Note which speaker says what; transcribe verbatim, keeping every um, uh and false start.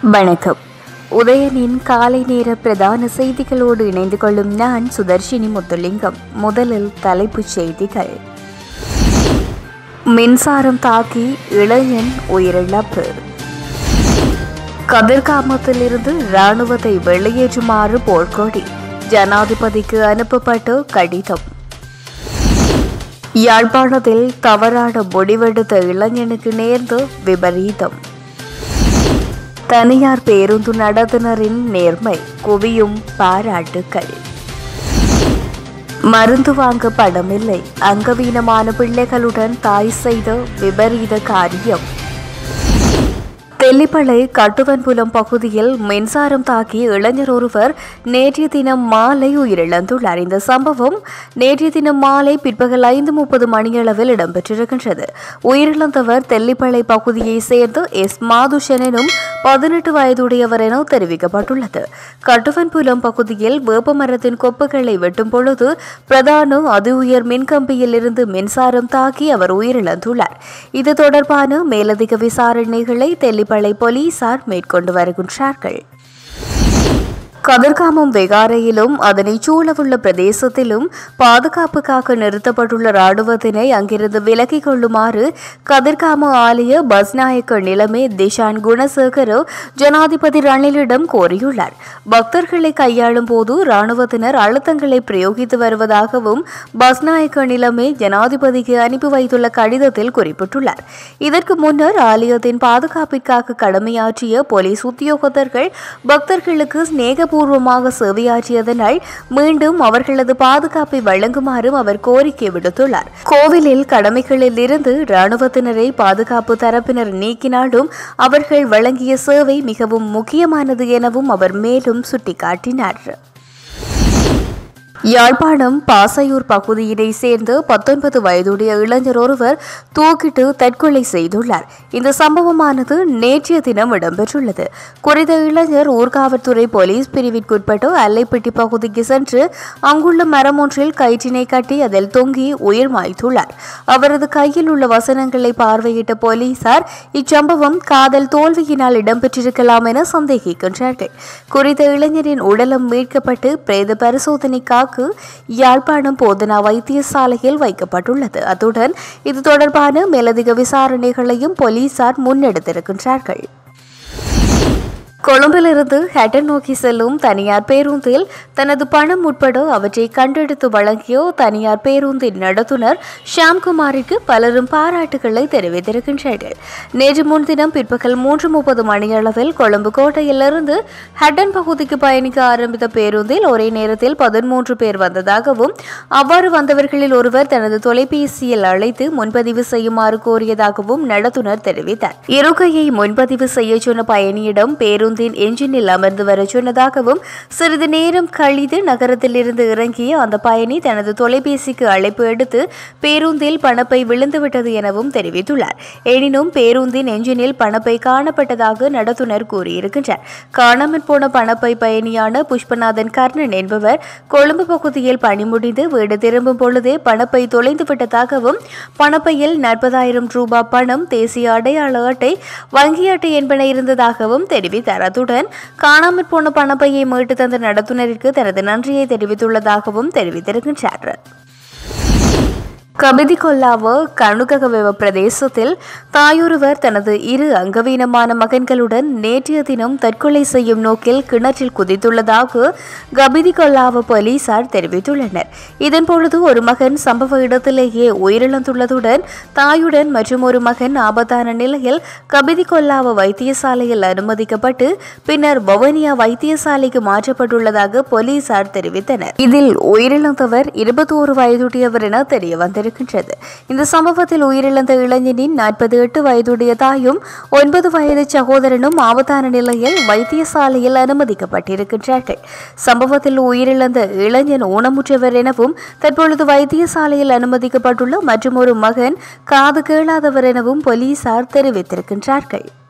Speaker 1: வணக்கம். உதயனின் காலை நேர பிரதான செய்திகளோடு இணைந்து கொள்ளும் நான் சுதர்ஷினி முத்துலிங்கம். முதலில் தலைப்புச் செய்திகள். மின்சாரம் தாக்கி இளைஞன் உயிரிழப்பு. கதிர்காமத்திலிருந்து இராணுவத்தை வெளியேற்றுமாறு போர்க்கொடி ஜனாதிபதிக்கு அனுப்பப்பட்ட கடிதம். யாழ்ப்பாணத்தில் தவறான முடிவெடுத்த இளைஞனுக்கு நேர்ந்த விபரீதம். தனியார் பேருந்து நடத்துனரின் நேர்மை குவியும் பாராட்டுக்கள். மருந்து வாங்க பணமில்லை, அங்கவீனமான பிள்ளைகளுடன் தாய் செய்த விபரீத காரியம். தெல்லிப்பளை கட்டுவன்புலம் பகுதியில் மின்சாரம் தாக்கி இளைஞர் ஒருவர் நேற்றைய தினம் மாலை உயிரிழந்துள்ளார். இந்த சம்பவம் நேற்றைய தினம் மாலை பிற்பகல் ஐந்து முப்பது மணியளவில் இடம்பெற்றிருக்கின்றது. உயிரிழந்தவர் தெல்லிப்பளை பகுதியைச் சேர்ந்த எஸ் மாதுஷன் எனும் பதினெட்டு வயதுடையவர் என தெரிவிக்கப்பட்டுள்ளது. கட்டுவன்புலம் பகுதியில் வேப்பமரத்தின் கொப்புகளை வெட்டும் பொழுது பிரதான அதி உயர் மின்கம்பியில் இருந்து மின்சாரம் தாக்கி அவர் உயிரிழந்துள்ளார். இது தொடர்பான மேலதிக விசாரணைகளை தெல்லிப்பளை போலீசார் மேற்கொண்டு வருகின்றார்கள். கதிர்காமம் வெகாரையிலும் அதனை சூழவுள்ள பிரதேசத்திலும் பாதுகாப்புக்காக நிறுத்தப்பட்டுள்ள இராணுவத்தினை அங்கிருந்து விலகிக் கொள்ளுமாறு கதிர்காம ஆலய பஸ்நாயக்க நிலைமை திஷான் குணசேகர ஜனாதிபதி ரணிலிடம் கோரியுள்ளார். பக்தர்களை கையாளும் போது இராணுவத்தினர் அழுத்தங்களை பிரயோகித்து வருவதாகவும் பஸ்நாயக்க நிலைமை ஜனாதிபதிக்கு அனுப்பி வைத்துள்ள கடிதத்தில் குறிப்பிட்டுள்ளார். இதற்கு முன்னர் ஆலயத்தின் பாதுகாப்பிற்காக கடமையாற்றிய போலீஸ் உத்தியோகத்தர்கள் பக்தர்களுக்கு ஸ்நேக பூர்வமாக சேவையாற்றியதனால் மீண்டும் அவர்களது பாதுகாப்பை வழங்குமாறும் அவர் கோரிக்கை விடுத்துள்ளார். கோவிலில் கடமைகளில் இருந்து இராணுவத்தினரை பாதுகாப்பு தரப்பினர் நீக்கினாலும் அவர்கள் வழங்கிய சேவை மிகவும் முக்கியமானது எனவும் அவர் மேலும் சுட்டிக்காட்டினார். யாழ்ப்பாணம் பாசையூர் பகுதியினை சேர்ந்த பத்தொன்பது வயதுடைய இளைஞர் ஒருவர் தூக்கிட்டு தற்கொலை செய்துள்ளார். இந்த சம்பவமானது நேற்றைய தினம் இடம்பெற்றுள்ளது. குறித்த இளைஞர் ஊர்காவல்துறை போலீஸ் பிரிவிற்குட்பட்ட அல்லைப்பட்டி பகுதிக்கு சென்று அங்குள்ள மரம் ஒன்றில் கயிற்றினை கட்டி அதில் தொங்கி உயிர் மாய்த்துள்ளார். அவரது கையில் உள்ள வசனங்களை பார்வையிட்ட போலீசார் இச்சம்பவம் காதல் தோல்வியினால் இடம்பெற்றிருக்கலாம் என சந்தேகிக்கின்றார்கள். குறித்த இளைஞரின் உடலம் மீட்கப்பட்டு பிரேத பரிசோதனைக்காக யாழ்ப்பாணம் போதனா வைத்தியசாலையில் வைக்கப்பட்டுள்ளது. அத்துடன் இது தொடர்பான மேலதிக விசாரணைகளையும் போலீசார் முன்னெடுத்திருக்கின்றார்கள். கொழும்பிலிருந்து ஹட்டன் நோக்கி செல்லும் தனியார் பேருந்தில் தனது பணம் உட்பட அவற்றை கண்டெடுத்து வழங்கிய தனியார் பேருந்தின் நடத்துனர் ஷாம்குமாருக்கு பலரும் பாராட்டுகளை தெரிவித்திருக்கின்றனர். நேற்று முன்தினம் பிற்பகல் மூன்று முப்பது மணியளவில் கொழும்பு கோட்டையிலிருந்து ஹட்டன் பகுதிக்கு பயணிக்க ஆரம்பித்த பேருந்தில் ஒரே நேரத்தில் பதிமூன்று பேர் வந்ததாகவும் அவ்வாறு வந்தவர்களில் ஒருவர் தனது தொலைபேசியில் அழைத்து முன்பதிவு செய்யுமாறு கோரியதாகவும் நடத்துனர் தெரிவித்தார். இருக்கையை முன்பதிவு செய்ய சொன்ன பயணியிடம் பேருந்து என்ஜினில் அமர்ந்து வர சொன்னதாகவும் சிறிது நேரம் கழித்து நகரத்தில் இருந்து இறங்கிய அந்த பயணி தனது தொலைபேசிக்கு அழைப்பு எடுத்து பேருந்தில் பணப்பை விழுந்துவிட்டது எனவும் தெரிவித்துள்ளார். எனினும் பேருந்தின் என்ஜினில் பணப்பை காணப்பட்டதாக நடத்துனர் கூறியிருக்கின்றார். காணாமற் போன பணப்பை பயணியான புஷ்பநாதன் கர்ணன் என்பவர் கொழும்பு பகுதியில் பணி முடிந்து வீடு திரும்பும் பொழுதே பணப்பை தொலைந்துவிட்டதாகவும் பணப்பையில் நாற்பதாயிரம் ரூபாய் பணம், தேசிய அடையாள அட்டை, வங்கி அட்டை என்பன இருந்ததாகவும் தெரிவித்தார். அத்துடன் காணாமற் போன பணப்பையை மீட்டு தந்த நடத்துனருக்கு தனது நன்றியை தெரிவித்துள்ளதாகவும் தெரிவித்திருக்கின்றார். கபிதிகொல்லாவ கணுககவெவ பிரதேசத்தில் தாயொருவர் தனது இரு அங்கவீனமான மகன்களுடன் நேற்றைய தினம் தற்கொலை செய்யும் நோக்கில் கிணற்றில் குதித்துள்ளதாக கபிதிகொல்லாவ போலீசார் தெரிவித்துள்ளனர். இதன்பொழுது ஒரு மகன் சம்பவ இடத்திலேயே உயிரிழந்துள்ளதுடன் தாயுடன் மற்றும் ஒரு மகன் ஆபத்தான நிலையில் கபிதிகொல்லாவ வைத்தியசாலையில் அனுமதிக்கப்பட்டு பின்னர் வவுனியா வைத்தியசாலைக்கு மாற்றப்பட்டுள்ளதாக போலீசார் தெரிவித்தனர். இதில் உயிரிழந்தவர் இருபத்தோரு வயதுடையவர் என தெரிய வந்தது. இந்த சம்பவத்தில் உயிரிழந்த இளைஞனின் நாற்பத்தி எட்டு வயதுடைய தாயும் ஒன்பது வயது சகோதரனும் ஆபத்தான நிலையில் வைத்தியசாலையில் அனுமதிக்கப்பட்டிருக்கின்றார்கள். சம்பவத்தில் உயிரிழந்த இளைஞன் ஊனமுற்றவர் எனவும் தற்பொழுது வைத்தியசாலையில் அனுமதிக்கப்பட்டுள்ள மற்றும் ஒரு மகன் காது கேளாதவர் எனவும் போலீசார் தெரிவித்திருக்கின்றார்கள்.